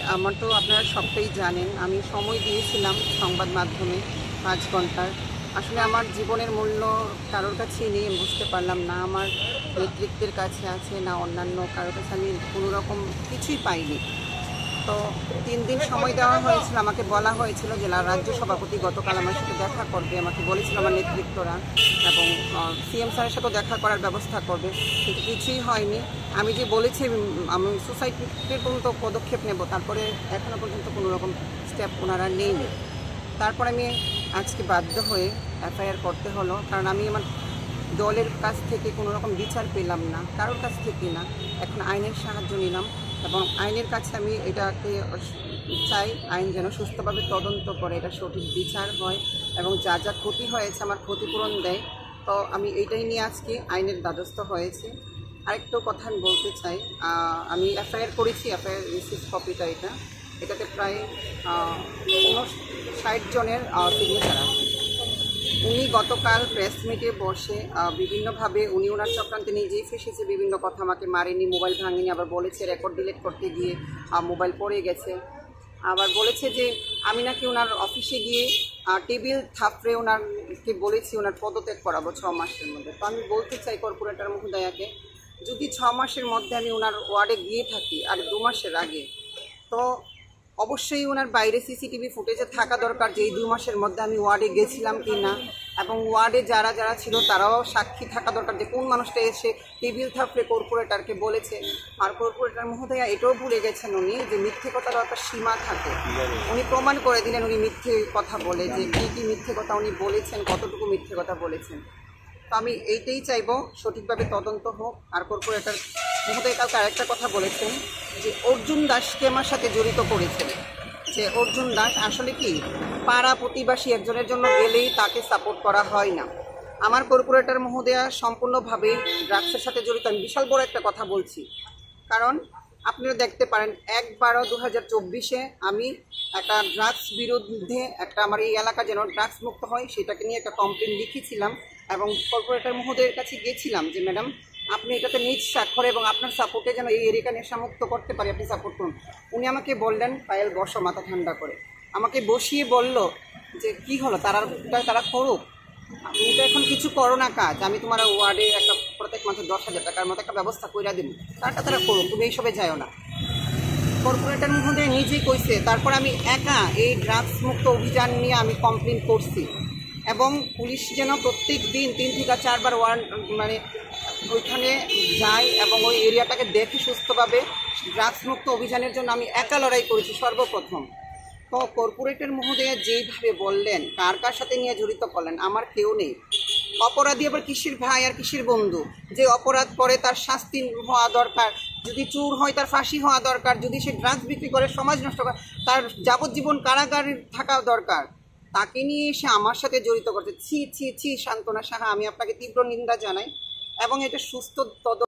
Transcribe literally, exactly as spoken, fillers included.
আমার তো আপনারা সবটাই জানেন, আমি সময় দিয়েছিলাম সংবাদ মাধ্যমে পাঁচ ঘন্টার। আসলে আমার জীবনের মূল্য কারোর কাছেই নেই, আমি বুঝতে পারলাম না আমার নেতৃত্বের কাছে আছে না অন্যান্য কারোর কাছে, আমি কোনো রকম কিছুই পাইনি। তো তিন দিন সময় দেওয়া হয়েছিল, আমাকে বলা হয়েছিল যে রাজ্য সভাপতি গতকাল আমার সাথে দেখা করবে, আমাকে বলেছিল আমার নেতৃত্বরা, এবং সিএম স্যারের সাথেও দেখা করার ব্যবস্থা করবে, কিন্তু কিছুই হয়নি। আমি যে বলেছি আমি সোসাইটির পর্যন্ত পদক্ষেপ নেব, তারপরে এখনও পর্যন্ত কোনো রকম স্টেপ ওনারা নেয়নি। তারপর আমি আজকে বাধ্য হয়ে এফআইআর করতে হলো, কারণ আমি আমার দলের কাছ থেকে কোনো রকম বিচার পেলাম না, কারোর কাছ থেকে না। এখন আইনের সাহায্য নিলাম এবং আইনের কাছে আমি এটাকে চাই, আইন যেন সুস্থভাবে তদন্ত করে, এটা সঠিক বিচার হয় এবং যা যা ক্ষতি হয়েছে আমার ক্ষতিপূরণ দেয়। তো আমি এইটাই নিয়ে আজকে আইনের দ্বারস্থ হয়েছি। আরেকটু কথা আমি বলতে চাই, আমি এফআইআর করেছি, এফআইআর রিসিভ কপিটা এটা, এটাতে প্রায় ষাট জনের সিগনেচার আছে। উনি গতকাল প্রেস মিটে বসে বিভিন্নভাবে উনি ওনার চক্রান্তে নিজেই ফেসেছে, বিভিন্ন কথা, আমাকে মারেনি, মোবাইল ভাঙেনি, আবার বলেছে রেকর্ড ডিলিট করতে গিয়ে মোবাইল পড়ে গেছে, আবার বলেছে যে আমি নাকি ওনার অফিসে গিয়ে টেবিল থাপড়ে ওনারকে বলেছি ওনার পদত্যাগ করাবো ছ মাসের মধ্যে। তো আমি বলতে চাই কর্পোরেটর মহোদয়াকে, যদি ছ মাসের মধ্যে আমি ওনার ওয়ার্ডে গিয়ে থাকি আর দু মাসের আগে, তো অবশ্যই ওনার বাইরে সিসিটিভি ফুটেজে থাকা দরকার যে এই দু মাসের মধ্যে আমি ওয়ার্ডে গেছিলাম কি না, এবং ওয়ার্ডে যারা যারা ছিল তারাও সাক্ষী থাকা দরকার যে কোন মানুষটা এসে টেবিল থাপড়ে কর্পোরেটরকে বলেছে। আর কর্পোরেটর মহোদয়া এটাও ভুলে গেছেন উনি যে মিথ্যে কথারও একটা সীমা থাকে, উনি প্রমাণ করে দিলেন উনি মিথ্যে কথা বলে, যে কী কী মিথ্যে কথা উনি বলেছেন, কতটুকু মিথ্যে কথা বলেছেন। তো আমি এইটাই চাইবো সঠিকভাবে তদন্ত হোক। আর কর্পোরেটর মহোদয় কালকে আরেকটা কথা বলেছেন যে অর্জুন দাসকে আমার সাথে জড়িত করেছেন, যে অর্জুন দাস আসলে কি পাড়া প্রতিবাসী একজনের জন্য গেলেই তাকে সাপোর্ট করা হয় না। আমার কর্পোরেটর মহোদয়া সম্পূর্ণভাবে ড্রাগসের সাথে জড়িত। আমি বিশাল বড় একটা কথা বলছি, কারণ আপনারা দেখতে পারেন এক বারো দু হাজার চব্বিশে আমি একটা ড্রাগস বিরুদ্ধে একটা আমার এই এলাকা যেন ড্রাগস মুক্ত হয় সেটাকে নিয়ে একটা কমপ্লেন লিখেছিলাম এবং কর্পোরেটর মহোদয়ের কাছে গেছিলাম যে ম্যাডাম আপনি এটাতে নিজ স্বাক্ষর এবং আপনার সাপোর্টে যেন এই এরিয়াটা নেশামুক্ত করতে পারি, আপনি সাপোর্ট করুন। উনি আমাকে বললেন পায়েল বসো, মাথা ঠান্ডা করে আমাকে বসিয়ে বলল যে কি হলো, তারা তারা করুক, আমি তো এখন কিছু করো না কাজ, আমি তোমার ওয়ার্ডে একটা প্রত্যেক মাসে দশ হাজার টাকার মতো একটা ব্যবস্থা করে দেবো, তারটা তারা করুক, তুমি এইসবে যাও না। কর্পোরেটর মহোদয় নিজেই কইছে। তারপর আমি একা এই ড্রাগস মুক্ত অভিযান নিয়ে আমি কমপ্লেন করছি এবং পুলিশ যেন প্রত্যেক দিন তিন থেকে চারবার ওয়ার্ড মানে ওইখানে যায় এবং ওই এরিয়াটাকে দেখে সুস্থভাবে ড্রাগস মুক্ত অভিযানের জন্য আমি একা লড়াই করেছি সর্বপ্রথম। তো কর্পোরেটর মহোদয়া যেইভাবে বললেন কার কার সাথে নিয়ে জড়িত করলেন, আমার কেউ নেই। অপরাধী আবার কিসের ভাই আর কিসের বন্ধু, যে অপরাধ করে তার শাস্তি হওয়া দরকার, যদি চোর হয় তার ফাঁসি হওয়া দরকার, যদি সে ড্রাগস বিক্রি করে সমাজ নষ্ট করে তার যাবজ্জীবন কারাগারে থাকা দরকার, তাকে নিয়ে এসে আমার সাথে জড়িত করতে ছি ছি ছি। সান্ত্বনা সাহা, আমি আপনাকে তীব্র নিন্দা জানাই এবং এটা সুস্থ তদন্ত